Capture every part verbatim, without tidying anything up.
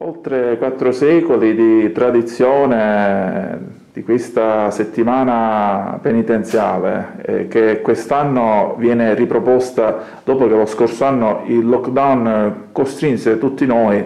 Oltre quattro secoli di tradizione di questa settimana penitenziale, eh, che quest'anno viene riproposta dopo che lo scorso anno il lockdown costrinse tutti noi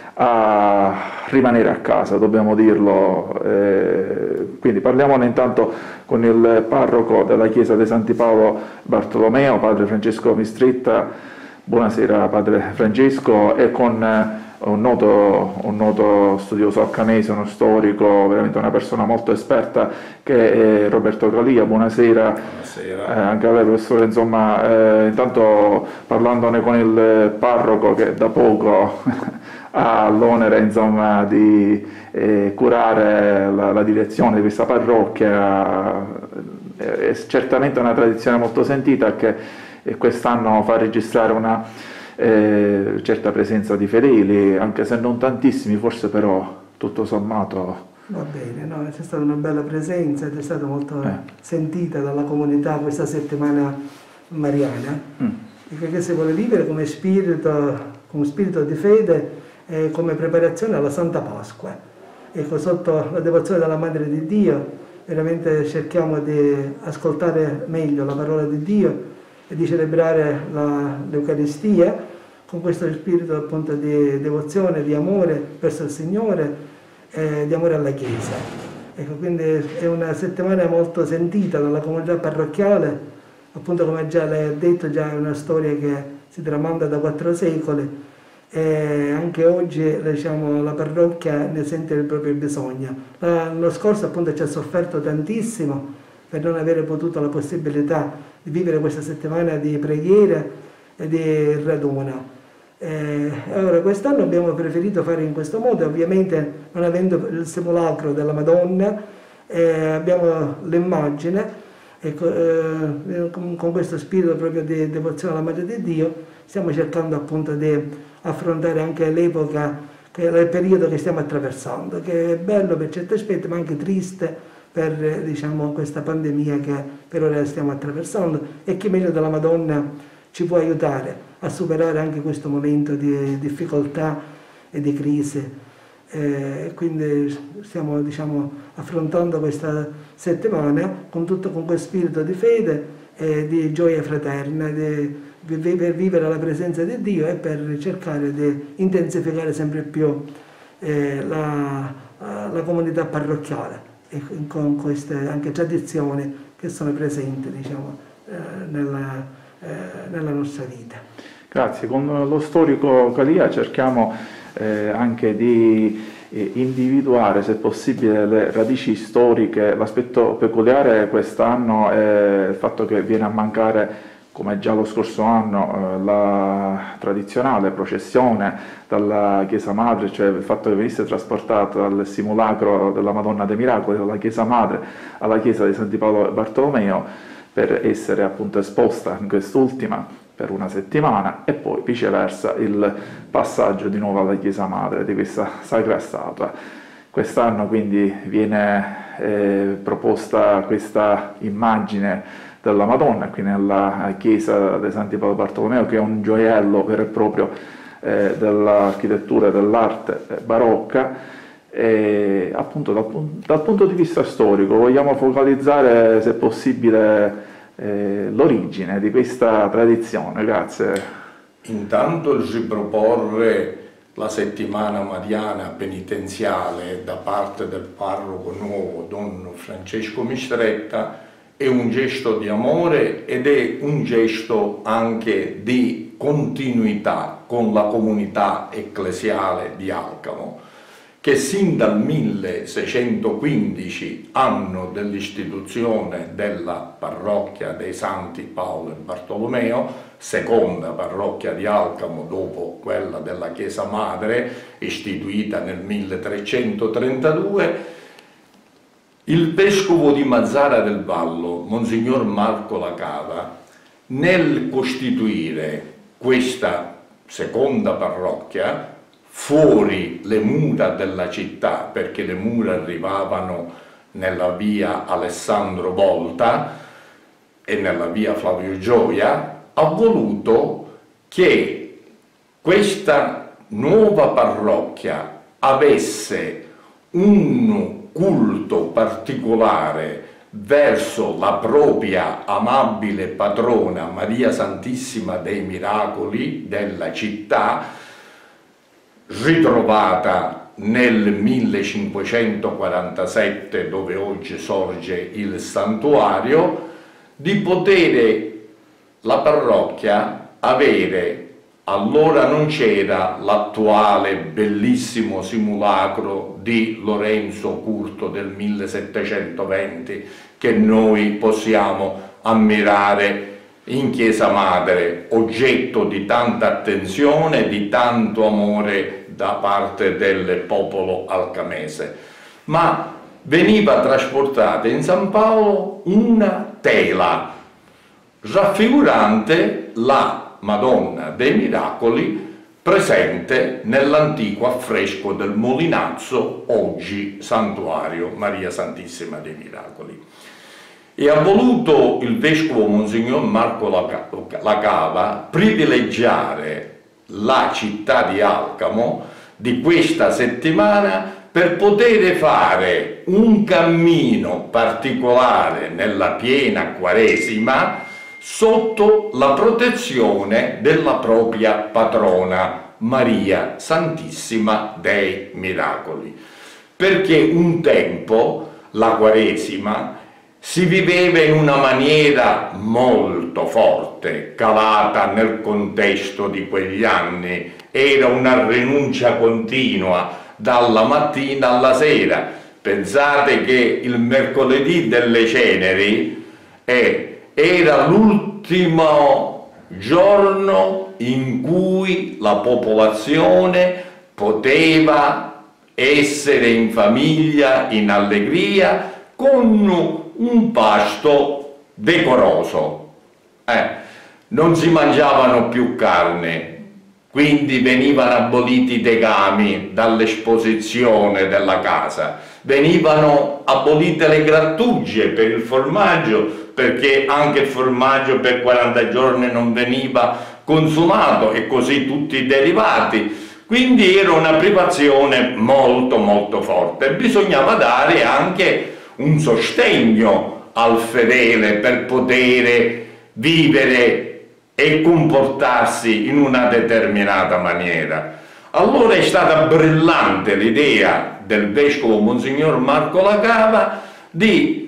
a rimanere a casa, dobbiamo dirlo. Eh, quindi parliamone intanto con il parroco della chiesa di Santi Paolo Bartolomeo, padre Francesco Mistretta. Buonasera padre Francesco, e con un noto, un noto studioso alcanese, uno storico, veramente una persona molto esperta, che è Roberto Calia. Buonasera. Buonasera. Eh, anche a lei professore. Insomma, eh, intanto parlandone con il parroco che da poco ha l'onere insomma di eh, curare la, la direzione di questa parrocchia, è certamente una tradizione molto sentita che e quest'anno fa registrare una eh, certa presenza di fedeli, anche se non tantissimi, forse però tutto sommato. Va bene, no? C'è stata una bella presenza ed è stata molto eh. sentita dalla comunità questa settimana mariana, mm. perché si vuole vivere come spirito, come spirito di fede e come preparazione alla Santa Pasqua. Ecco, sotto la devozione della Madre di Dio, veramente cerchiamo di ascoltare meglio la parola di Dio e di celebrare l'Eucaristia con questo spirito appunto di devozione, di amore verso il Signore e di amore alla Chiesa. Ecco, quindi è una settimana molto sentita dalla comunità parrocchiale, appunto come già lei ha detto, già è una storia che si tramanda da quattro secoli e anche oggi diciamo, la parrocchia ne sente il proprio bisogno. L'anno scorso appunto ci ha sofferto tantissimo per non avere potuto la possibilità di vivere questa settimana di preghiera e di raduno. E allora quest'anno abbiamo preferito fare in questo modo, ovviamente non avendo il simulacro della Madonna, eh, abbiamo l'immagine, ecco, eh, con, con questo spirito proprio di devozione alla Madre di Dio, stiamo cercando appunto di affrontare anche l'epoca, il periodo che stiamo attraversando, che è bello per certi aspetti, ma anche triste, per diciamo, questa pandemia che per ora stiamo attraversando, e chi meglio della Madonna ci può aiutare a superare anche questo momento di difficoltà e di crisi. E quindi stiamo diciamo, affrontando questa settimana con tutto con questo spirito di fede e di gioia fraterna, di, per vivere la presenza di Dio e per cercare di intensificare sempre più eh, la, la comunità parrocchiale, e con queste anche tradizioni che sono presenti diciamo, eh, nella, eh, nella nostra vita. Grazie. Con lo storico Calia cerchiamo eh, anche di eh, individuare, se possibile, le radici storiche. L'aspetto peculiare quest'anno è il fatto che viene a mancare, come già lo scorso anno, la tradizionale processione dalla Chiesa Madre, cioè il fatto che venisse trasportata dal simulacro della Madonna dei Miracoli dalla Chiesa Madre alla Chiesa di Santi Paolo Bartolomeo per essere appunto esposta in quest'ultima per una settimana, e poi viceversa il passaggio di nuovo alla Chiesa Madre di questa sacra statua. Quest'anno quindi viene eh, proposta questa immagine della Madonna qui nella chiesa di Santi Paolo Bartolomeo, che è un gioiello vero e proprio eh, dell'architettura e dell'arte barocca. E appunto dal, dal punto di vista storico vogliamo focalizzare, se possibile, eh, l'origine di questa tradizione. Grazie. Intanto il riproporre la settimana mariana penitenziale da parte del parroco nuovo Don Francesco Mistretta è un gesto di amore ed è un gesto anche di continuità con la comunità ecclesiale di Alcamo, che sin dal milleseicentoquindici, anno dell'istituzione della parrocchia dei Santi Paolo e Bartolomeo, seconda parrocchia di Alcamo dopo quella della Chiesa Madre, istituita nel milletrecentotrentadue, il vescovo di Mazara del Vallo, Monsignor Marco Lacava, nel costituire questa seconda parrocchia fuori le mura della città, perché le mura arrivavano nella via Alessandro Volta e nella via Flavio Gioia, ha voluto che questa nuova parrocchia avesse un culto particolare verso la propria amabile patrona Maria Santissima dei Miracoli della città, ritrovata nel millecinquecentoquarantasette, dove oggi sorge il santuario, di poter la parrocchia avere. Allora non c'era l'attuale bellissimo simulacro di Lorenzo Curto del millesettecentoventi che noi possiamo ammirare in Chiesa Madre, oggetto di tanta attenzione, di tanto amore da parte del popolo alcamese. Ma veniva trasportata in San Paolo una tela raffigurante la Madonna dei Miracoli presente nell'antico affresco del Molinazzo, oggi santuario Maria Santissima dei Miracoli. E ha voluto il vescovo Monsignor Marco Lacava privilegiare la città di Alcamo di questa settimana per poter fare un cammino particolare nella piena Quaresima sotto la protezione della propria patrona Maria Santissima dei Miracoli. Perché un tempo la Quaresima si viveva in una maniera molto forte, calata nel contesto di quegli anni, era una rinuncia continua dalla mattina alla sera. Pensate che il mercoledì delle ceneri è era l'ultimo giorno in cui la popolazione poteva essere in famiglia, in allegria, con un pasto decoroso. Eh, non si mangiavano più carne, quindi venivano aboliti i tegami dall'esposizione della casa, venivano abolite le grattugie per il formaggio, perché anche il formaggio per quaranta giorni non veniva consumato, e così tutti i derivati. Quindi era una privazione molto molto forte. Bisognava dare anche un sostegno al fedele per poter vivere e comportarsi in una determinata maniera. Allora è stata brillante l'idea del vescovo Monsignor Marco Lacava di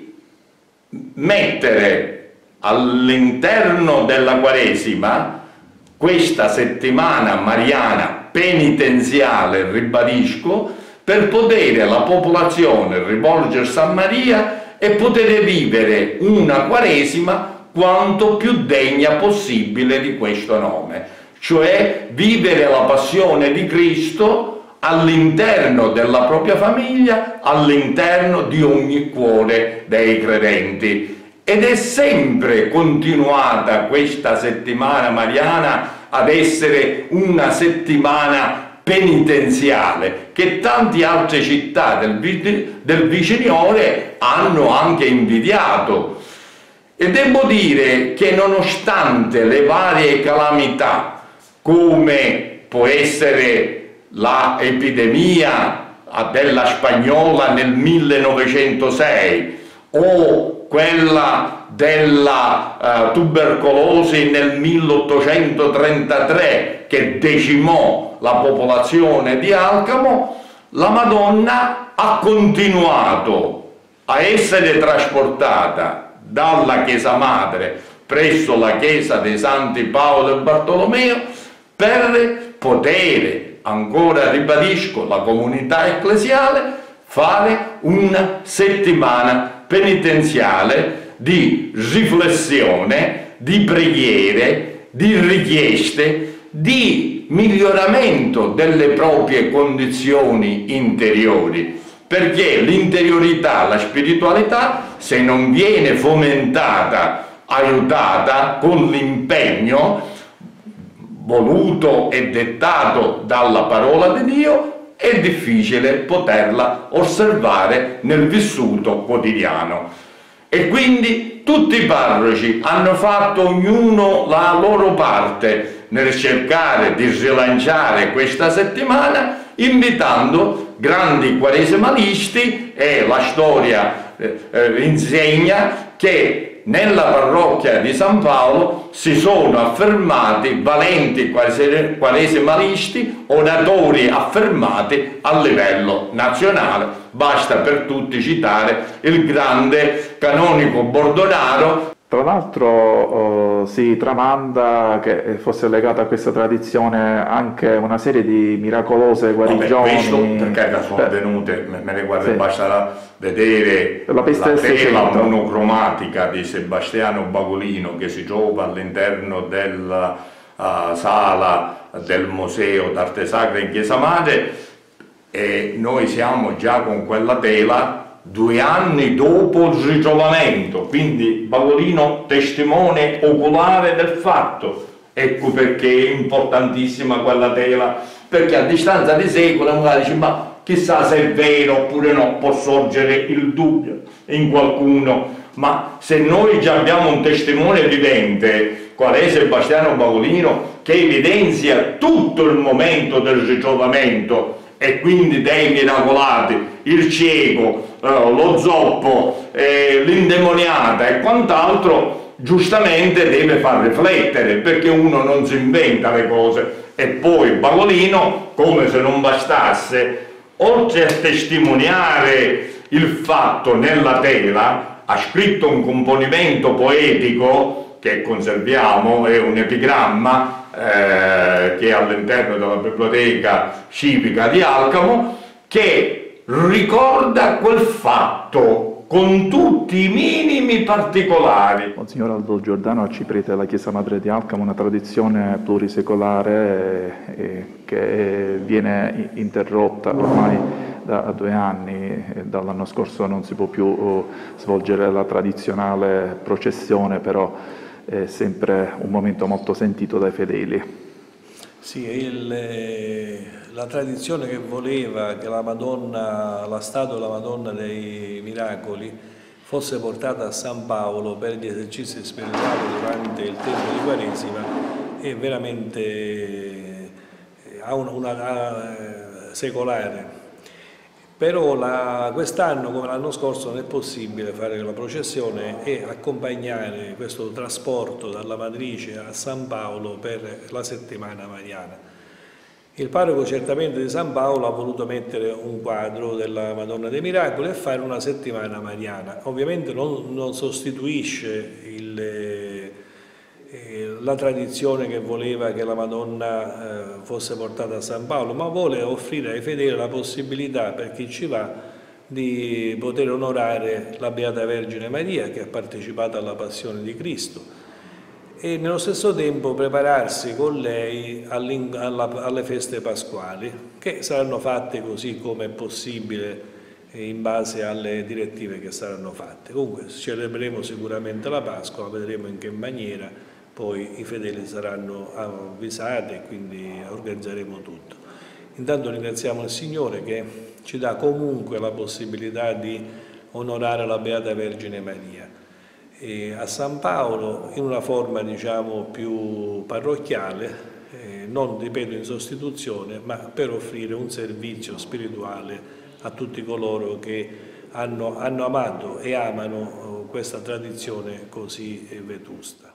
mettere all'interno della Quaresima questa settimana mariana penitenziale, ribadisco, per poter la popolazione rivolgersi a Maria e poter vivere una Quaresima quanto più degna possibile di questo nome, cioè vivere la passione di Cristo all'interno della propria famiglia, all'interno di ogni cuore dei credenti. Ed è sempre continuata questa settimana mariana ad essere una settimana penitenziale che tante altre città del, del viciniore hanno anche invidiato. E devo dire che nonostante le varie calamità, come può essere l'epidemia della spagnola nel millenovecentosei o quella della uh, tubercolosi nel milleottocentotrentatré che decimò la popolazione di Alcamo, la Madonna ha continuato a essere trasportata dalla Chiesa Madre presso la Chiesa dei Santi Paolo e Bartolomeo per poter, ancora ribadisco, la comunità ecclesiale fare una settimana penitenziale di riflessione, di preghiere, di richieste, di miglioramento delle proprie condizioni interiori, perché l'interiorità, la spiritualità, se non viene fomentata, aiutata con l'impegno voluto e dettato dalla parola di Dio, è difficile poterla osservare nel vissuto quotidiano. E quindi tutti i parroci hanno fatto ognuno la loro parte nel cercare di rilanciare questa settimana, invitando grandi quaresimalisti, e la storia eh, eh, insegna che nella parrocchia di San Paolo si sono affermati valenti quaresimalisti, oratori affermati a livello nazionale. Basta per tutti citare il grande canonico Bordonaro. Tra l'altro oh, si tramanda che fosse legata a questa tradizione anche una serie di miracolose guarigioni. Questo perché sono avvenute, me ne guarda, sì. Basta vedere la, la tela monocromatica di Sebastiano Bagolino che si trova all'interno della uh, sala del Museo d'Arte Sacra in Chiesa Madre, e noi siamo già con quella tela due anni dopo il ritrovamento, quindi Bagolino testimone oculare del fatto. Ecco perché è importantissima quella tela, perché a distanza di secoli magari dice ma chissà se è vero oppure no, può sorgere il dubbio in qualcuno, ma se noi già abbiamo un testimone vivente qual è Sebastiano Bagolino, che evidenzia tutto il momento del ritrovamento e quindi dei miracolati, il cieco, eh, lo zoppo, eh, l'indemoniata e quant'altro, giustamente deve far riflettere, perché uno non si inventa le cose. E poi Bagolino, come se non bastasse, oltre a testimoniare il fatto nella tela, ha scritto un componimento poetico che conserviamo, è un epigramma eh, che è all'interno della biblioteca civica di Alcamo, che ricorda quel fatto con tutti i minimi particolari. Monsignor Aldo Giordano, arciprete della Chiesa Madre di Alcamo, una tradizione plurisecolare eh, che viene interrotta ormai da due anni, dall'anno scorso non si può più uh, svolgere la tradizionale processione, però è sempre un momento molto sentito dai fedeli. Sì, il, eh, la tradizione che voleva che la Madonna, la statua della Madonna dei Miracoli fosse portata a San Paolo per gli esercizi spirituali durante il tempo di Quaresima è veramente eh, ha una, una, una eh, secolare. Però quest'anno, come l'anno scorso, non è possibile fare la processione e accompagnare questo trasporto dalla Matrice a San Paolo per la settimana mariana. Il parroco certamente di San Paolo ha voluto mettere un quadro della Madonna dei Miracoli e fare una settimana mariana. Ovviamente non, non sostituisce il, eh, la tradizione che voleva che la Madonna eh, fosse portata a San Paolo, ma vuole offrire ai fedeli la possibilità, per chi ci va, di poter onorare la Beata Vergine Maria, che ha partecipato alla Passione di Cristo, e nello stesso tempo prepararsi con lei alle feste pasquali, che saranno fatte così come è possibile in base alle direttive che saranno fatte. Comunque celebreremo sicuramente la Pasqua, vedremo in che maniera. Poi i fedeli saranno avvisati e quindi organizzeremo tutto. Intanto ringraziamo il Signore che ci dà comunque la possibilità di onorare la Beata Vergine Maria. E a San Paolo in una forma diciamo più parrocchiale, eh, non ripeto in sostituzione, ma per offrire un servizio spirituale a tutti coloro che hanno, hanno amato e amano questa tradizione così vetusta.